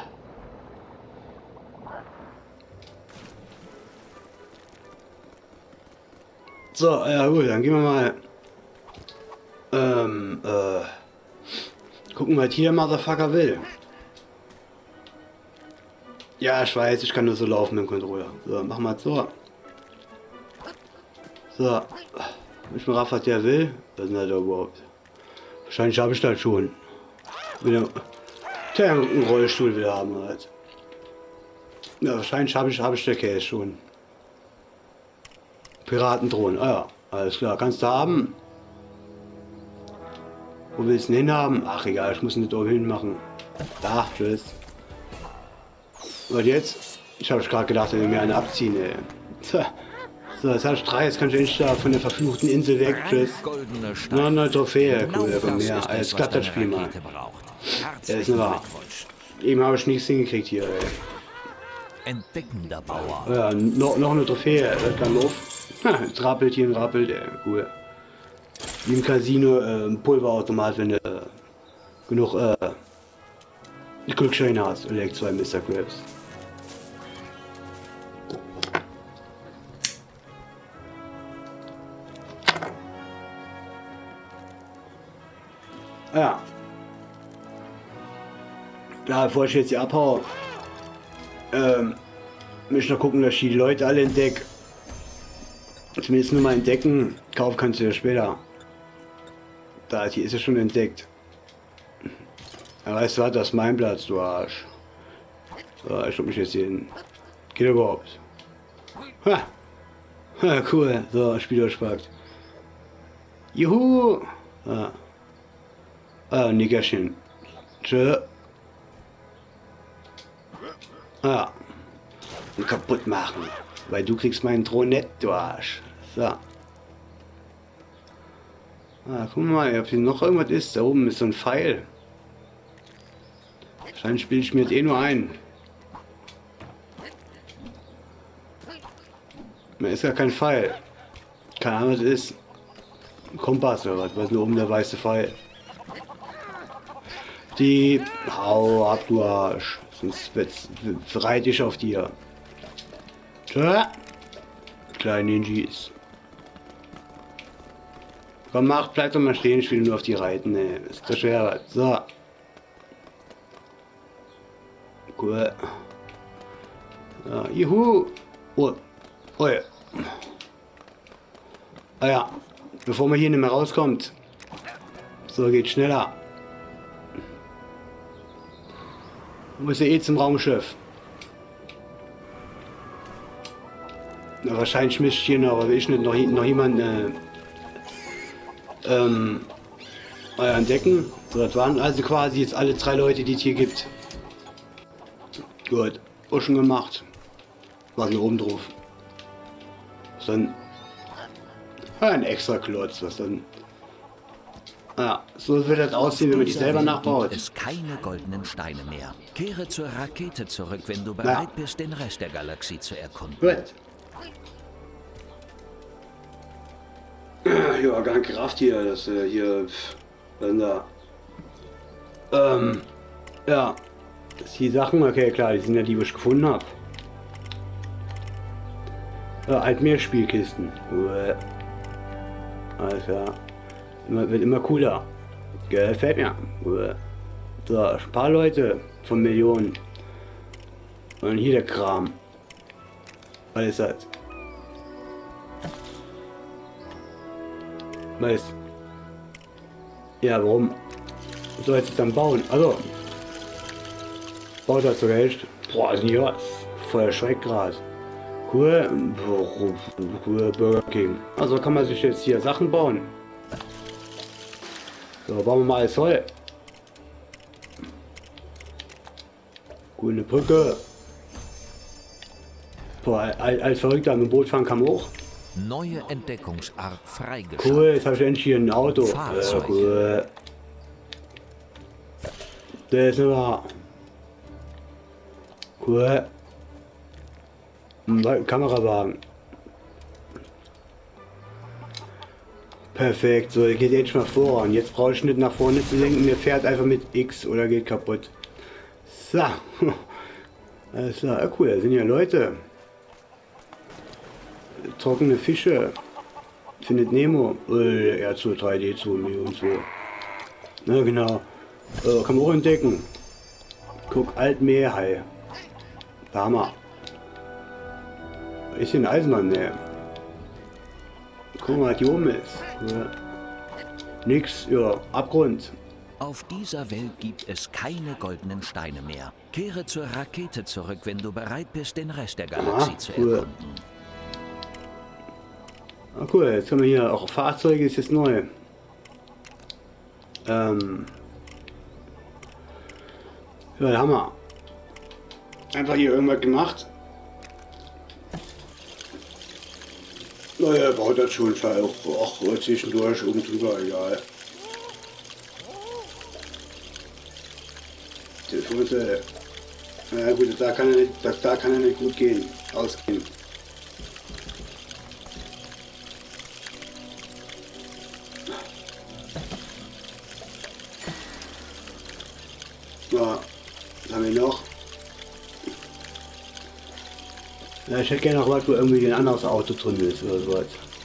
So, ja gut, dann gehen wir mal ähm, äh, gucken, was hier der Motherfucker will. Ja, ich weiß, ich kann nur so laufen mit dem Controller. So, machen wir so. So, ich mal raff, was der will. Was ist denn das überhaupt? Wahrscheinlich habe ich das schon. Wieder, der einen Rollstuhl will haben halt. Ja, wahrscheinlich habe ich, habe ich der Käse schon. Piratendrohnen, ah ja, alles klar, kannst du haben. Wo willst du ihn hinhaben? Ach egal, ich muss ihn nicht oben hin machen. Da, tschüss. Und jetzt? Ich habe gerade gedacht, er will mir eine abziehen, ey. So, jetzt habe ich drei, jetzt kann ich endlich da von der verfluchten Insel weg. Tschüss. Noch eine Trophäe, cool, von mir. Alles klappt das Spiel mal. Ja, ist nur wahr. Eben habe ich nichts hingekriegt hier, ey.
Entdeckender Bauer.
Ja, noch, noch eine Trophäe, das kann auf. Jetzt rappelt hier ein rappelt, ey, cool. Wie im Casino, äh, ein Pulverautomat, wenn du äh, genug äh, Glücksscheine hast. Und leg zwei Mister Krabs. Ja. Ja, bevor ich jetzt hier abhau, ähm, möchte ich noch gucken, dass ich die Leute alle entdecke. Zumindest nur mal entdecken. Kauf kannst du ja später. Da, hier ist es schon entdeckt. Ja, weißt du was, das ist mein Platz, du Arsch. So, ich schub mich jetzt hier hin. Geht überhaupt. Ha! Ha, cool. So, Spiel durchpackt. Juhu! Ah. Ah, Nickerchen. Tschö. Ah. Und kaputt machen. Weil du kriegst meinen Thron nicht, du Arsch. So. Ah, guck mal, ob hier noch irgendwas ist. Da oben ist so ein Pfeil. Wahrscheinlich spiele ich mir jetzt eh nur ein. Da ist ja kein Pfeil. Keine Ahnung, was das ist. Ein Kompass oder was? Was ist nur oben der weiße Pfeil? Die. Hau ab, du Arsch. Sonst reite ich auf dir. Tja. Kleine Ninjas. Komm, mach, bleib doch mal stehen, ich will nur auf die reiten, ey. Ist das schwer. So. Cool. Ja, juhu. Oh. Oh ja. Ah ja. Bevor man hier nicht mehr rauskommt, So, geht schneller. Muss ja eh zum Raumschiff. Na, wahrscheinlich mischt hier noch, aber ich nicht, noch, noch jemand äh, ähm, entdecken. So, das waren also quasi jetzt alle drei Leute, die es hier gibt. Gut, auch schon gemacht. Was hier oben drauf? Was dann? Ah, ein extra Klotz, was dann? Ja, so wird das aussehen, wenn man die selber nachbaut.
Es keine goldenen Steine mehr. Kehre zur Rakete zurück, wenn du bereit ja. bist, den Rest der Galaxie zu erkunden.
Gut. Ja, gar nicht Kraft hier, das äh, hier, wenn da, ähm, ja, das die Sachen, okay, klar, die sind ja die, die ich gefunden habe. Ja, halt mehr Spielkisten. Alles klar. Immer, wird immer cooler. Gefällt mir. So, ein paar Leute von Millionen. Und hier der Kram. Was ist das? Was? Ja, warum? Was soll ich dann bauen? Also. Baut das sogar echt? Boah, ist nicht was. Voll Schreck gerade. Cool. Cool Burger King. Also kann man sich jetzt hier Sachen bauen. So, bauen wir mal alles voll. Coole Brücke. Boah, als, als Verrückter mit dem Boot fahren kann man auch.
Neue Entdeckungsart freigeschaltet.
Cool, jetzt habe ich endlich hier ein Auto. Ja, cool. Das ist immer cool. Ein Kamerawagen. Perfekt, so geht jetzt mal vor. Und jetzt brauche ich nicht nach vorne zu lenken. Mir fährt einfach mit X oder geht kaputt. So. Alles klar, ja, cool, da sind ja Leute. Trockene Fische. Findet Nemo. Äh, R zwei drei D zu und so. Na genau. Äh, kann man auch entdecken. Guck, Altmeerhai. Hammer. Ist hier ein Eisenbahn mehr? Guck mal, was hier oben ist. Ja. Nix, ja, Abgrund.
Auf dieser Welt gibt es keine goldenen Steine mehr. Kehre zur Rakete zurück, wenn du bereit bist, den Rest der Galaxie ah, zu
cool.
erkunden.
Ah, cool, jetzt haben wir hier auch Fahrzeuge, ist jetzt neu. Ähm. Ja, Hammer. Einfach hier irgendwas gemacht. Naja, baut das schon auch, auch zwischendurch oben drüber, egal. Telefon, na gut, da kann er nicht, da, da kann er nicht gut gehen, ausgehen. Ja, was haben wir noch? Ja, ich hätte gerne noch was, wo irgendwie ein anderes Auto drin ist oder so.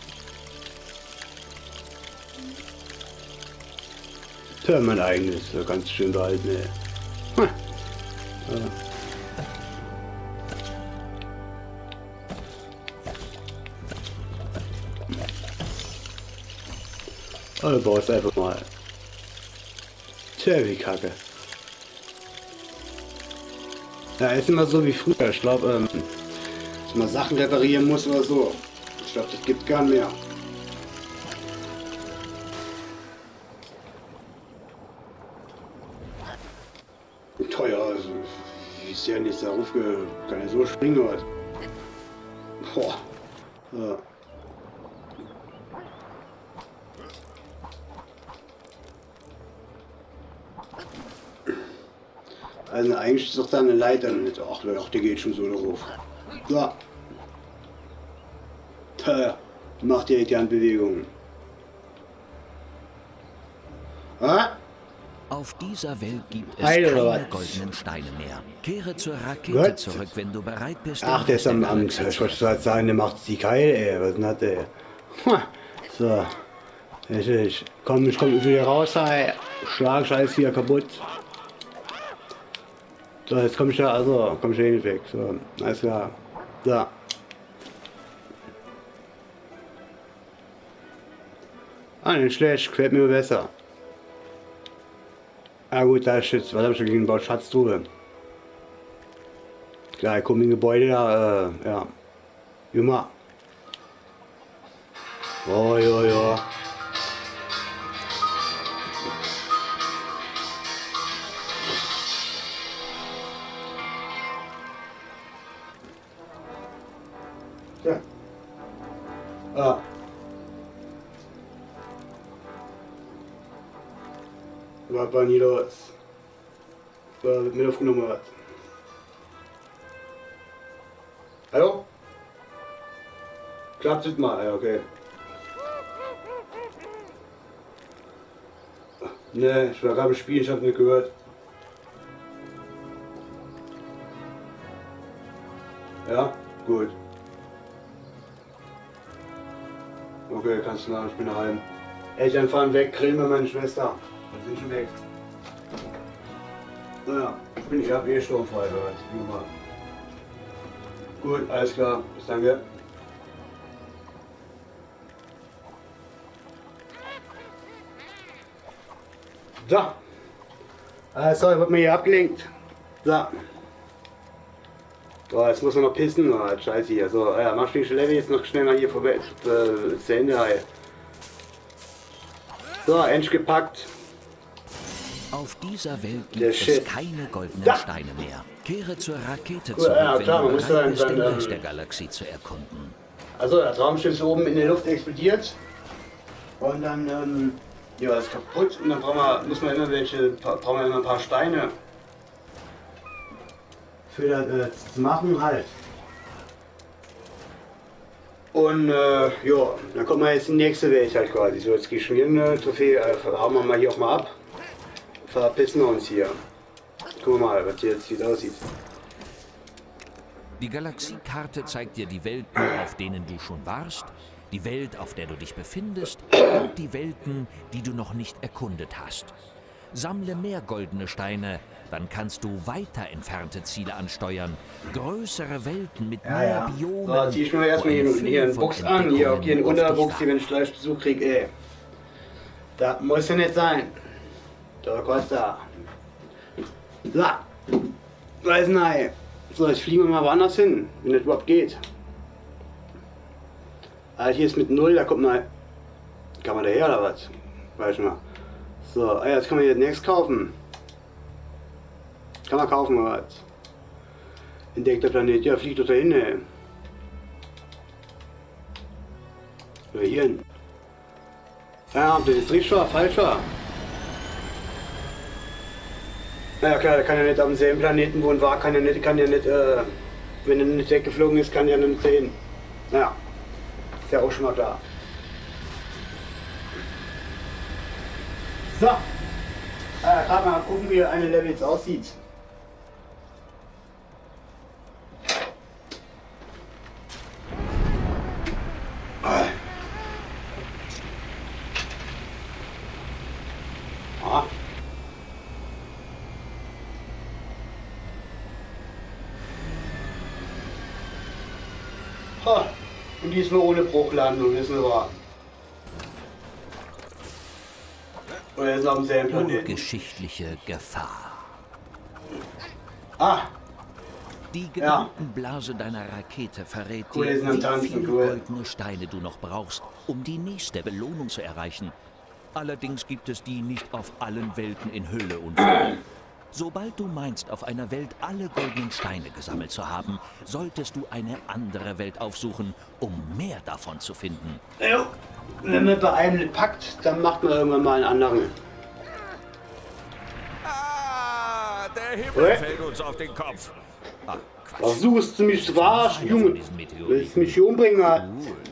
Tja, mein eigenes, ganz schön behalten, ey. Hm. Ja. Also baust einfach mal. Tja, wie kacke. Ja, ist immer so wie früher. Ich glaube, ähm, dass man Sachen reparieren muss oder so. Ich glaube, das gibt gar nicht mehr. Teuer, also ist ja nicht darauf, kann ja so springen oder. Boah. Ja. Also eigentlich ist doch da eine Leiter nicht. Ach, ach, der geht schon so darauf. So. Tja, macht direkt die Handbewegungen. Ah?
Auf dieser Welt gibt es
Heil,
keine goldenen Steine mehr. Kehre zur Rakete
Gott.
zurück, wenn du bereit bist.
Ach, der ist am Angst. Ich wollte gerade sagen, der macht die geil, ey. Was denn hat der? So. Ich komm, ich komm wieder raus, ey. Schlag Scheiß hier kaputt. So, jetzt komm ich da, also, komm ich da nicht weg. So, alles klar. So. Ah, nicht schlecht, gefällt mir besser. Ah gut, da ist jetzt, was hab ich schon gebaut? Schatztruhe. Klar, ich komme in Gebäude da, äh, ja. Immer. Oh, ja, ja. Ja. Ah. Was war nie los? Was wird mir aufgenommen hat? Hallo? Klappt es mal? Ja, okay. Ne, ich war gerade im Spiel, ich hab's nicht gehört. Ja? Gut. Okay, kannst du nach, ich bin daheim. Eltern fahren weg, grillen wir meine Schwester. Dann sind schon weg. Naja, ich bin ich hab eh sturmfrei gehört. Nummer. Gut, alles klar. Bis dann, gell? So. Ah, sorry, wird mir hier abgelenkt. So. So, jetzt muss man noch pissen. Oh, scheiße hier. So, ja, mach ich Level jetzt noch schnell mal hier vorbei. Äh, zu Ende. Hey. So, endlich gepackt.
Auf dieser Welt gibt
Der
es
Shit.
keine goldenen
Da.
Steine mehr. Kehre zur Rakete
Gut,
zurück,
ja,
wenn
klar, man
du
muss
bereit
dann-
bist, den
dann,
Rest
ähm,
der Galaxie zu erkunden.
Also, das Raumschiff ist oben in der Luft explodiert. Und dann, ähm, ja, ist kaputt. Und dann brauchen wir, muss man immer welche, brauchen wir immer ein paar Steine. Für das äh, zu machen halt. Und äh, ja, dann kommen wir jetzt in die nächste Welt halt quasi. So, jetzt gehe ich schon hier eine Trophäe, äh, hauen wir mal hier auch mal ab. Verpissen wir uns hier. Gucken wir mal, was hier jetzt wieder aussieht.
Die Galaxiekarte zeigt dir die Welten, auf denen du schon warst, die Welt, auf der du dich befindest und die Welten, die du noch nicht erkundet hast. Sammle mehr goldene Steine, dann kannst du weiter entfernte Ziele ansteuern. Größere Welten mit
Ja,
mehr
ja.
Biomen.
So, zieh ich mir erstmal
wo eine
hier, hier einen
Fülle
Box
von
an, hier auch hier einen
Entdeckungen auf dich
Unterbox, hier, wenn ich gleich Besuch kriege, ey. Das muss ja nicht sein. Da Costa. So. Weiß nicht. So, jetzt fliegen wir mal woanders hin, wenn das überhaupt geht. Also hier ist mit null, da kommt mal. Kann man daher oder was? Weiß ich mal. So, ah, jetzt kann man hier nichts kaufen. Kann man kaufen oder was? Entdeckter Planet, ja, fliegt doch dahin, ey. Oder hier hin. Ja, ob das jetzt richtig war, falsch war. Na ja, klar, der kann ja nicht auf demselben Planeten wohnen, war, kann ja nicht, kann ja nicht, äh, wenn er nicht weggeflogen ist, kann er nicht sehen. Naja, ist ja auch schon mal klar. So, äh, gerade mal gucken, wie eine Level jetzt aussieht. Ah. Ha, und diesmal ohne Bruchlandung, wissen wir. Oder ist auf demselben Planeten.
Urgeschichtliche Gefahr.
Ah,
Die Gedankenblase deiner Rakete verrät
Cool, die sind am
dir, wie
Tanzen,
viele
cool.
goldene Steine du noch brauchst, um die nächste Belohnung zu erreichen. Allerdings gibt es die nicht auf allen Welten in Hülle und Fülle. Sobald du meinst, auf einer Welt alle goldenen Steine gesammelt zu haben, solltest du eine andere Welt aufsuchen, um mehr davon zu finden.
ja. Wenn man bei einem nicht packt, dann macht man irgendwann mal einen anderen.
Ah, der Himmel
Ui.
fällt uns auf den Kopf. Ah, Quatsch.
Versuchst du mich zu verarschen, Junge? Willst du mich hier umbringen? Halt?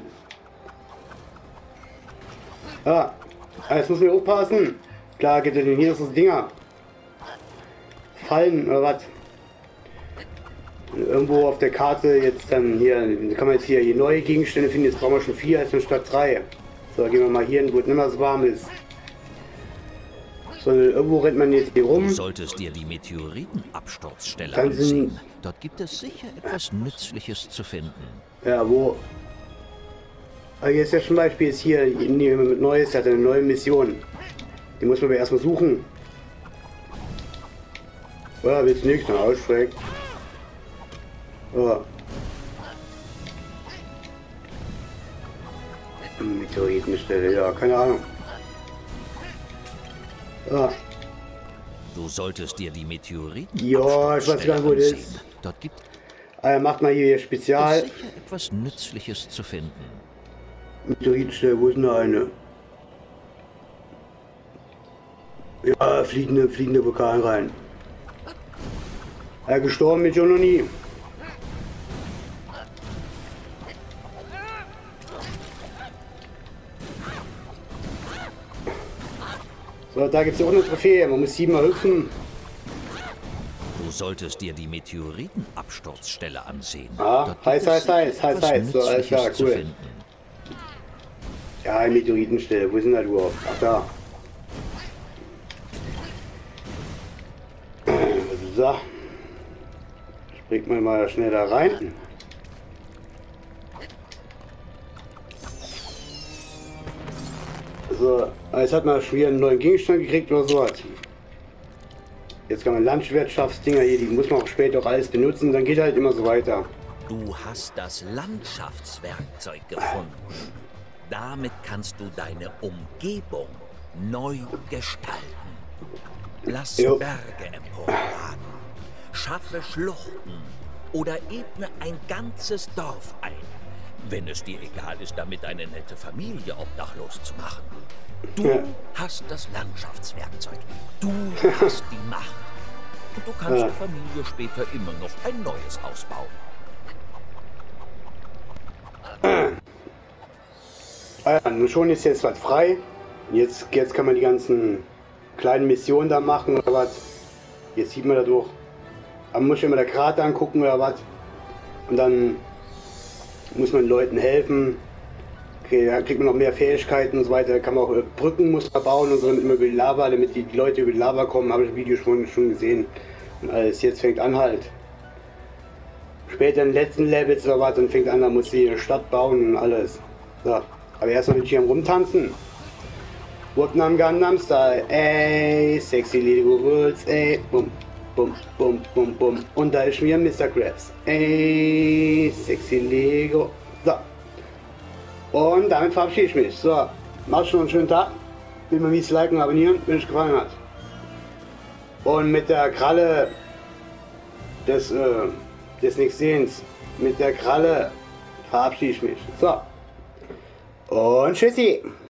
Ja, jetzt muss man aufpassen. Klar gibt es denn hier so Dinger. Fallen oder was? Irgendwo auf der Karte jetzt dann hier, da kann man jetzt hier, hier neue Gegenstände finden. Jetzt brauchen wir schon vier, jetzt statt drei. So, gehen wir mal hier hin, wo es nicht mehr so warm ist. So, irgendwo rennt man jetzt hier rum.
Du solltest dir die Meteoritenabsturzstelle
Dann sind-
ansehen. Dort gibt es sicher etwas Nützliches zu finden.
Ja, wo? Aber jetzt ja zum Beispiel ist hier jemand mit Neues, hat eine neue Mission. Die muss man aber erstmal suchen. Ja, willst nichts noch ausstreckt. Ja. Meteoritenstelle, ja, keine Ahnung. Ja.
Du solltest dir die Meteoriten.
Ja, ich weiß gar nicht, wo das ist.
Dort gibt
Ah, macht mal hier Spezial.
es sicher etwas Nützliches zu finden.
Meteoritenstelle, wo ist denn eine? Ja, fliegende, fliegende Vulkan rein. Ja, gestorben bin ich auch noch nie. So, da gibt es auch eine Trophäe. Man muss siebenmal hüpfen.
Du solltest dir die Meteoritenabsturzstelle ansehen.
Ah,
Dort gibt
heiß,
es
heiß,
sicher
heiß, heiß,
etwas
heiß. So, alles klar,
Nützliches zu
cool.
finden.
Ja, eine Meteoritenstelle. Wo ist denn das überhaupt? Ach, da. So. Springt man mal schnell da rein. So, jetzt hat man schon wieder einen neuen Gegenstand gekriegt oder so was. Jetzt kann man Landwirtschaftsdinger hier, die muss man auch später auch alles benutzen, dann geht halt immer so weiter.
Du hast das Landschaftswerkzeug gefunden. Damit kannst du deine Umgebung neu gestalten. Lass
Jo.
Berge emporragen, schaffe Schluchten oder ebne ein ganzes Dorf ein, wenn es dir egal ist, damit eine nette Familie obdachlos zu machen. Du
Ja.
hast das Landschaftswerkzeug. Du hast die Macht. Und du kannst
Ja.
der Familie später immer noch ein neues Haus bauen.
Ah ja, nun schon ist jetzt was frei. Jetzt, jetzt kann man die ganzen kleinen Missionen da machen oder was. Jetzt sieht man da durch. Man muss immer der Krater angucken oder was. Und dann muss man Leuten helfen. Okay, da kriegt man noch mehr Fähigkeiten und so weiter. Da kann man auch äh, Brücken muss man bauen und so immer über die Lava, damit die, die Leute über die Lava kommen. Habe ich im Video schon, schon gesehen. Und alles. Jetzt fängt an halt. Später in den letzten Levels oder was, dann fängt an, da muss sie eine Stadt bauen und alles. So. Aber erstmal bin ich hier am Rumtanzen. Vietnam Gangnam Style, ey, sexy Lego Rules, ey, bum, bum, bum, bum, bum. Und da ist schon wieder Mister Krabs, ey, sexy Lego. So. Und damit verabschiede ich mich. So, macht schon einen schönen Tag. Will mal mies liken und abonnieren, wenn es gefallen hat. Und mit der Kralle des, äh, des Nichtsehens, mit der Kralle verabschiede ich mich. So. Und tschüssi.